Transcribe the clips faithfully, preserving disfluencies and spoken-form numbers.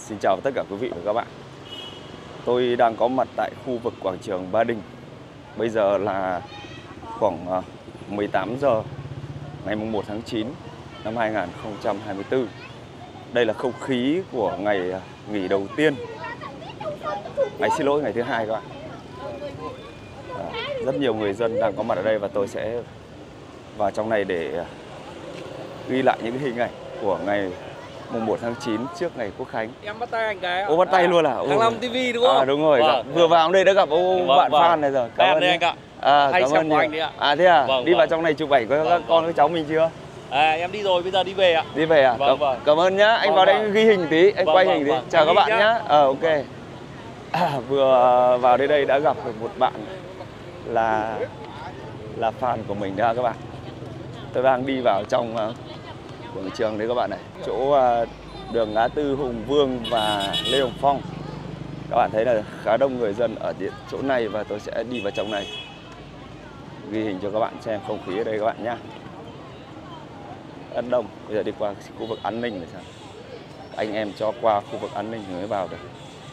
Xin chào tất cả quý vị và các bạn. Tôi đang có mặt tại khu vực quảng trường Ba Đình. Bây giờ là khoảng mười tám giờ ngày một tháng chín năm hai nghìn không trăm hai mươi tư. Đây là không khí của ngày nghỉ đầu tiên. Ngày xin lỗi, ngày thứ hai các bạn. À, rất nhiều người dân đang có mặt ở đây và tôi sẽ vào trong này để ghi lại những hình ảnh của ngày mùng một tháng chín trước ngày Quốc Khánh. Em bắt tay anh cái. Ô, bắt tay à, luôn à? Thăng Long ti vi đúng không? À đúng rồi, vâng. Vừa vào đây đã gặp ô vâng, bạn vâng. fan này rồi. Cảm ơn anh ạ. À, hay cảm xem ơn của anh đấy ạ. À thế à? Vâng, đi vâng. vào trong này chụp ảnh với vâng, các con các cháu mình chưa? À, em đi rồi, bây giờ đi về ạ. Đi về à? Vâng, cảm, vâng. cảm ơn nhá. Anh vâng, vào đây vâng. ghi hình tí, anh vâng, quay vâng, hình tí. vâng. Chào Anh các bạn nhá. nhá. Ờ à, ok. À, vừa vào đây đây đã gặp được một bạn là là fan của mình đó các bạn. Tôi đang đi vào trong uh, quảng trường đấy các bạn này. Chỗ uh, đường ngã tư Hùng Vương và Lê Hồng Phong. Các bạn thấy là khá đông người dân ở chỗ này và tôi sẽ đi vào trong này ghi hình cho các bạn xem không khí ở đây các bạn nhá. Rất đông. Bây giờ đi qua khu vực an ninh rồi sao? Anh em cho qua khu vực an ninh mới vào được.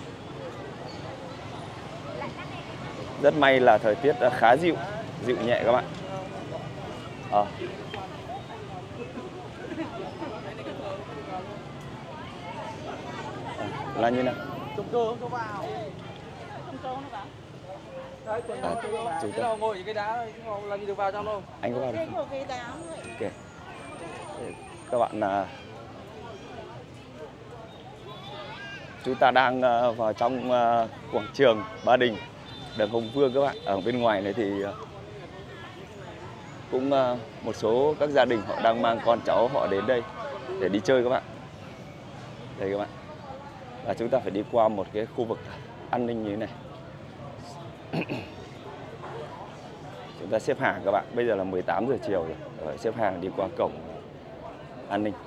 Rất may là thời tiết khá dịu, dịu nhẹ các bạn. À. À, là như nào? Trông cơ không cho vào. Trông cơ nó vào. Đấy, à, chúng ta ngồi cái đá làm gì được vào trong đâu. Anh có vào được không? Ok. Các bạn là chúng ta đang vào trong quảng trường Ba Đình, đường Hùng Vương các bạn. Ở bên ngoài này thì cũng một số các gia đình họ đang mang con cháu họ đến đây để đi chơi các bạn. Đây các bạn. Và chúng ta phải đi qua một cái khu vực an ninh như thế này. Chúng ta xếp hàng các bạn. Bây giờ là mười tám giờ chiều rồi. Rồi xếp hàng đi qua cổng an ninh.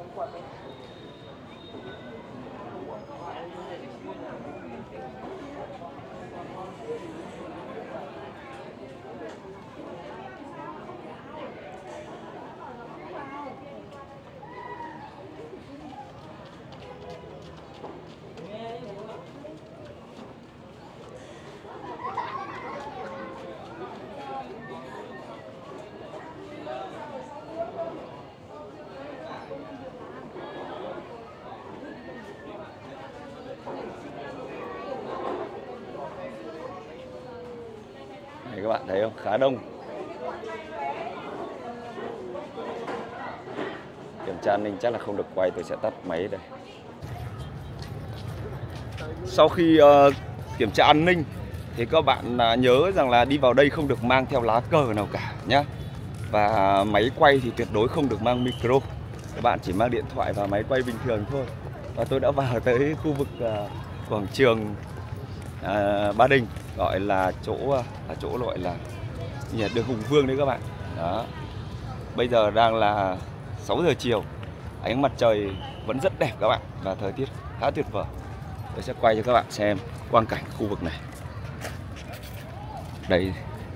Đấy, các bạn thấy không? Khá đông. Kiểm tra an ninh chắc là không được quay, tôi sẽ tắt máy đây. Sau khi uh, kiểm tra an ninh thì các bạn uh, nhớ rằng là đi vào đây không được mang theo lá cờ nào cả nhá. Và máy quay thì tuyệt đối không được mang micro. Các bạn chỉ mang điện thoại và máy quay bình thường thôi. Và tôi đã vào tới khu vực uh, quảng trường uh, Ba Đình, gọi là chỗ là chỗ gọi là đường Hùng Vương đấy các bạn. Đó. Bây giờ đang là sáu giờ chiều. Ánh mặt trời vẫn rất đẹp các bạn và thời tiết khá tuyệt vời. Tôi sẽ quay cho các bạn xem quang cảnh khu vực này. Đây.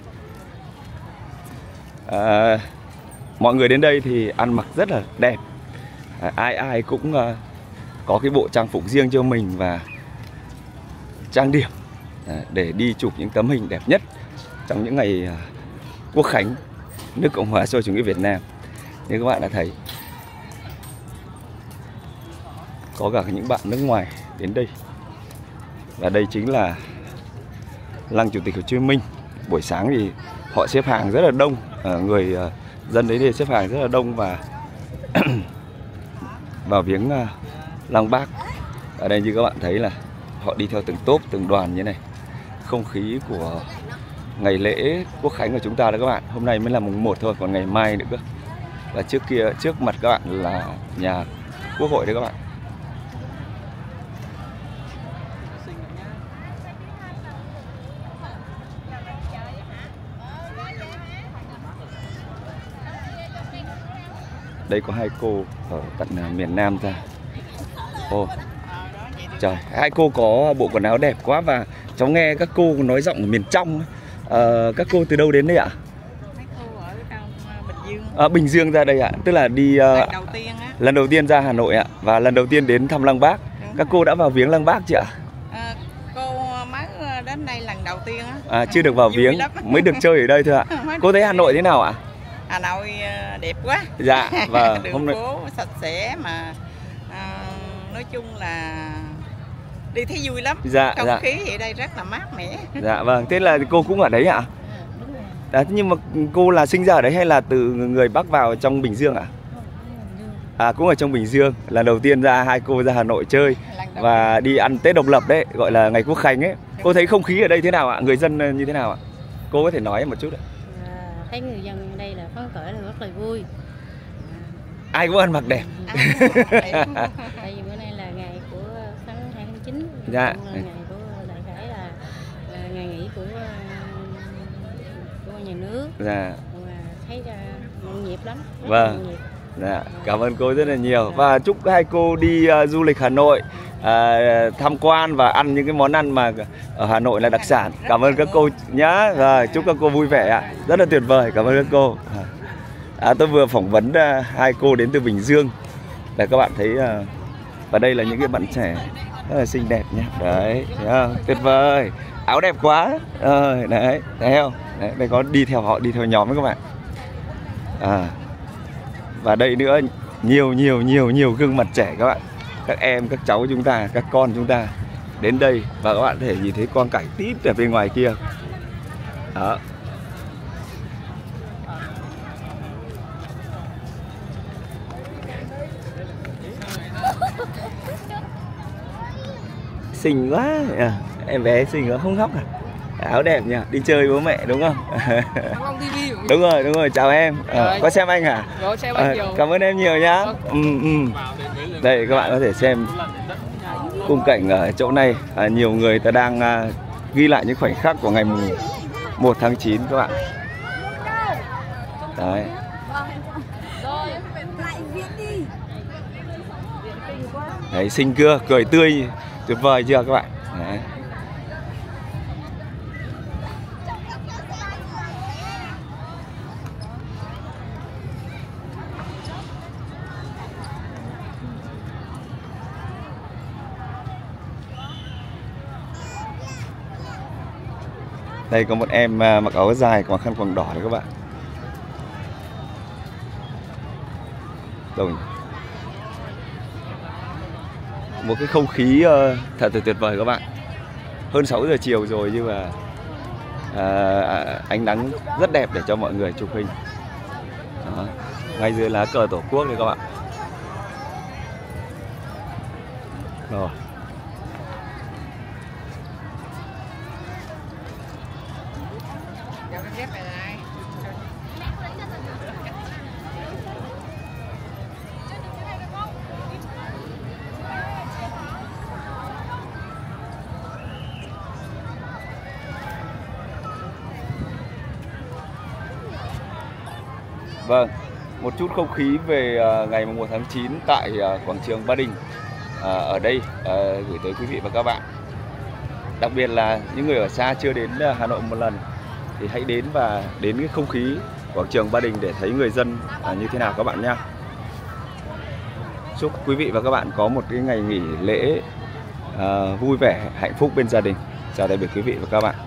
À, mọi người đến đây thì ăn mặc rất là đẹp. À, ai ai cũng uh, có cái bộ trang phục riêng cho mình và trang điểm để đi chụp những tấm hình đẹp nhất trong những ngày Quốc Khánh nước Cộng hòa xã hội chủ nghĩa Việt Nam. Như các bạn đã thấy, có cả những bạn nước ngoài đến đây. Và đây chính là lăng Chủ tịch Hồ Chí Minh. Buổi sáng thì họ xếp hàng rất là đông, người dân đấy thì xếp hàng rất là đông và vào viếng lăng Bác. Ở đây như các bạn thấy là họ đi theo từng tốp, từng đoàn như này. Không khí của ngày lễ Quốc Khánh của chúng ta đó các bạn. Hôm nay mới là mùng một thôi, còn ngày mai nữa cơ. Và trước kia, trước mặt các bạn là nhà Quốc hội đấy các bạn. Đây có hai cô ở tận miền Nam ra. Ô, trời, hai cô có bộ quần áo đẹp quá và cháu nghe các cô nói giọng ở miền trong. À, các cô từ đâu đến đây ạ? Mấy cô ở trong Bình Dương. À, Bình Dương ra đây ạ, tức là đi uh, lần đầu tiên á. Lần đầu tiên ra Hà Nội ạ, và lần đầu tiên đến thăm Lăng Bác. Đúng Các cô đã vào viếng Lăng Bác chưa ạ? À, cô mới đến đây lần đầu tiên á. À, chưa được vào viếng, mới được chơi ở đây thôi ạ. Cô thấy Hà Nội thế nào ạ? Hà Nội đẹp quá. Dạ, và đường hôm nay phố sạch sẽ mà à, nói chung là đi thấy vui lắm. Dạ, không dạ. khí ở đây rất là mát mẻ. Dạ vâng, thế là cô cũng ở đấy ạ? À, nhưng mà cô là sinh ra ở đấy hay là từ người Bắc vào trong Bình Dương ạ? À, cũng ở trong Bình Dương. Lần đầu tiên ra hai cô ra Hà Nội chơi và đi ăn Tết độc lập đấy, gọi là ngày Quốc khánh ấy. Cô thấy không khí ở đây thế nào ạ? Người dân như thế nào ạ? Cô có thể nói một chút ạ? À, thấy người dân ở đây là phấn khởi, là rất là vui. Ai cũng ăn mặc đẹp. Tại vì bữa nay là ngày của tháng hai tháng chín. Dạ. Ngày của đại khái là, là ngày nghỉ của của nhà nước. Dạ. Và thấy ra nhộn nhịp lắm. Vâng. Nhộn nhịp. Dạ, cảm ơn cô rất là nhiều và chúc hai cô đi uh, du lịch Hà Nội, uh, tham quan và ăn những cái món ăn mà ở Hà Nội là đặc sản. Cảm ơn các cô nhá, và chúc các cô vui vẻ ạ. Rất là tuyệt vời, cảm ơn các cô. À, tôi vừa phỏng vấn uh, hai cô đến từ Bình Dương để các bạn thấy, uh, và đây là những cái bạn trẻ rất là xinh đẹp nhé. Đấy, thấy không? Tuyệt vời, áo đẹp quá. Ờ, đấy, thấy không? Đấy, đây có đi theo họ, đi theo nhóm với các bạn. À. Và đây nữa, nhiều nhiều nhiều nhiều gương mặt trẻ các bạn. Các em, các cháu chúng ta, các con chúng ta đến đây và các bạn có thể nhìn thấy quang cảnh tít ở bên ngoài kia. Đó. Xinh quá à. Em bé xinh quá, không khóc à? Áo đẹp nhỉ, đi chơi bố mẹ đúng không? Đúng rồi, đúng rồi, chào em. À, có xem anh hả? À, cảm ơn em nhiều nhá. Ừ, ừ. Đây các bạn có thể xem khung cảnh ở chỗ này. À, nhiều người ta đang à, ghi lại những khoảnh khắc của ngày mùng một tháng chín các bạn. Đấy. Đấy, xinh chưa, cười tươi, tuyệt vời chưa các bạn? Đấy. Đây có một em mặc áo dài, mặc khăn quàng đỏ đấy các bạn. Rồi. Một cái không khí uh, thật là tuyệt vời các bạn. Hơn sáu giờ chiều rồi nhưng mà uh, ánh nắng rất đẹp để cho mọi người chụp hình. Đó. Ngay dưới lá cờ Tổ quốc đây các bạn. Rồi. Vâng, một chút không khí về uh, ngày mùng một tháng chín tại uh, quảng trường Ba Đình uh, ở đây uh, gửi tới quý vị và các bạn. Đặc biệt là những người ở xa chưa đến uh, Hà Nội một lần thì hãy đến và đến cái không khí quảng trường Ba Đình để thấy người dân uh, như thế nào các bạn nhé. Chúc quý vị và các bạn có một cái ngày nghỉ lễ uh, vui vẻ, hạnh phúc bên gia đình. Chào tạm biệt quý vị và các bạn.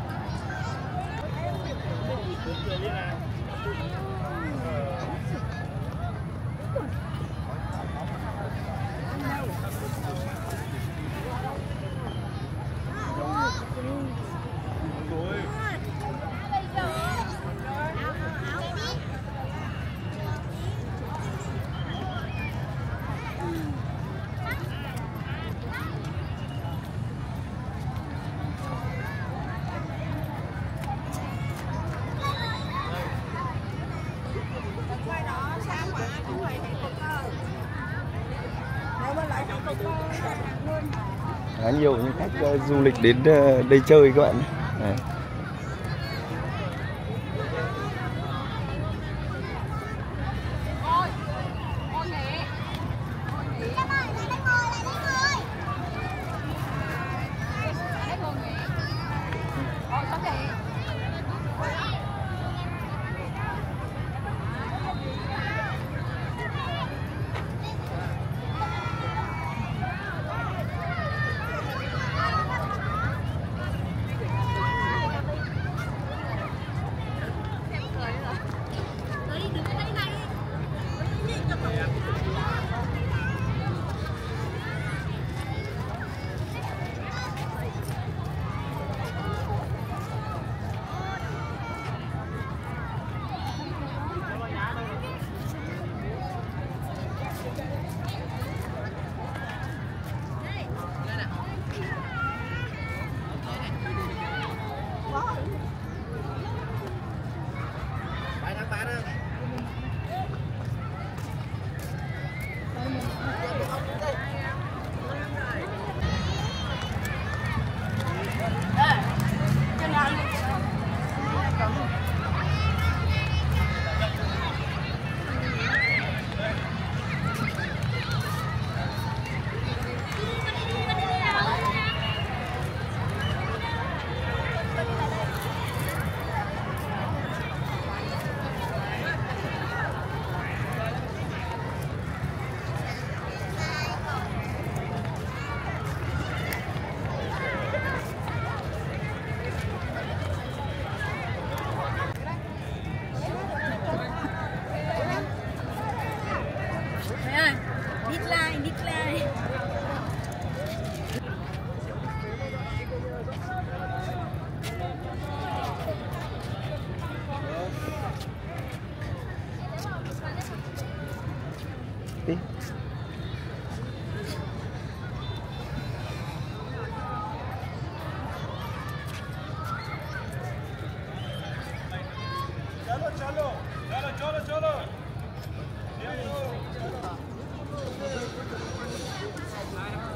Khá nhiều những khách uh, du lịch đến uh, đây chơi các bạn. Đấy.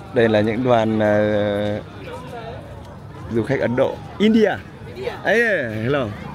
Đây là những đoàn uh, du khách Ấn Độ, India. Ấy, hello.